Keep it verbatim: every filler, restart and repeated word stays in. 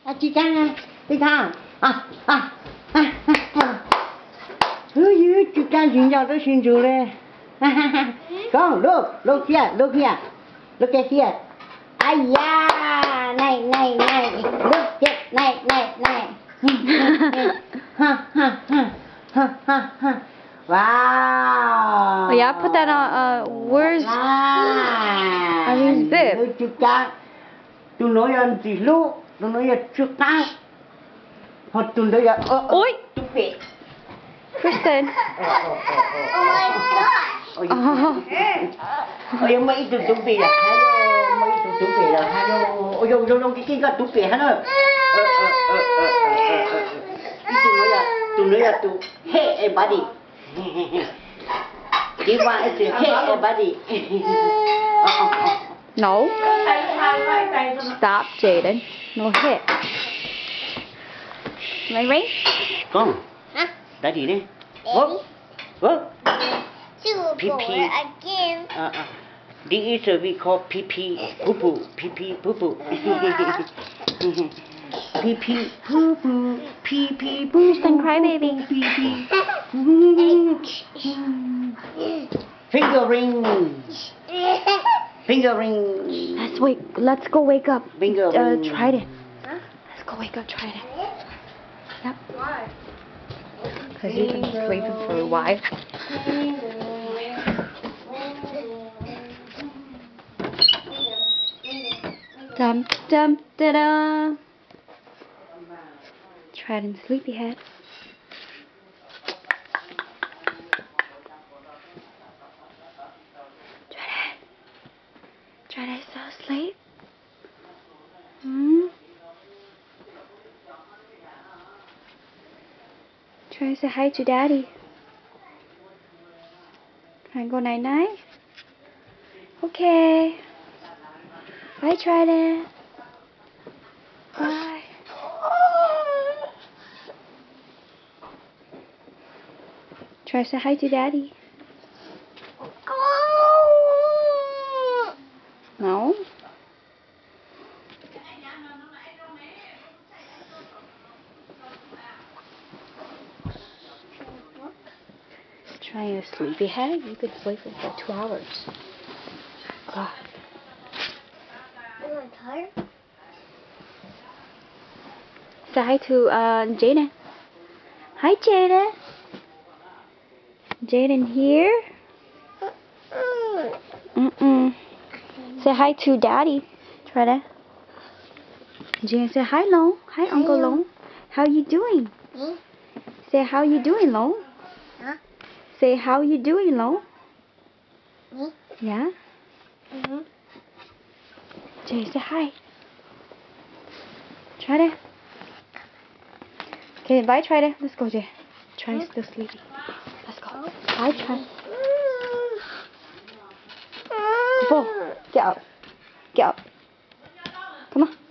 À, chị Trang, chị Trang. À, à, à, à. Ừ, chị Trang xin chào tôi xin chào đây. Come, look, look here, look here. Look at here. Ai da, này, này, này. Look at, này, này, này. Ha, ha, ha. Ha, ha, ha. Wow. Oh yeah, put that on, uh, where's, wow. I mean, bib. Chị Trang. Tôi nói là gì lúc, tôi nói là trước tay. Hoặc tôi nói là, ơ, Ôi. tôi bị. Kristen. Oh my god. Oh, yung may ito tupi lah. Hello, may ito tupi lah. Hello. Oh, yung yung cái cái tupi hello. Ito nói là, tôi nói là tôi hey everybody. Chị qua ito hey everybody. No. Stop, Jaden. No hit. Ring ring. Con. Daddy đi. Vâng. Vâng. Pee pee. Again. Uh, uh. This is we call pee pee poo poo. Pee pee poo poo. Pee pee poo poo. Pee pee poo. Kristen, cry baby. Pee pee. Fingering. Fingering. Let's wake. Let's go wake up. Finger Uh, ring. tried it. Let's go wake up. Tried it. Yep. Why? Because he's been sleeping for a while. Dum dum da da. Trident sleepyhead. Trident. Trident so asleep. Hmm. Try to say hi to Daddy. Can I go night night? Okay. Bye, Trident. Bye. Try to say hi to Daddy. No? Trying a sleepyhead? You've been sleeping for two hours. God. Am I tired? Say hi to uh, Jaden. Hi, Jaden. Jaden here? Mm-mm. Say hi to Daddy. Try that. Jaden, say hi, Long. Hi, Uncle Long. How you doing? Me? Say how you doing, Long. Huh? Say how you doing, Long. Me? Yeah? Mm-hmm. Jaden, say hi. Try that. Okay, bye, try that. Let's go, Jay. Try is still sleepy. Let's go. Bye, try. Go, get up. Get up. Come on.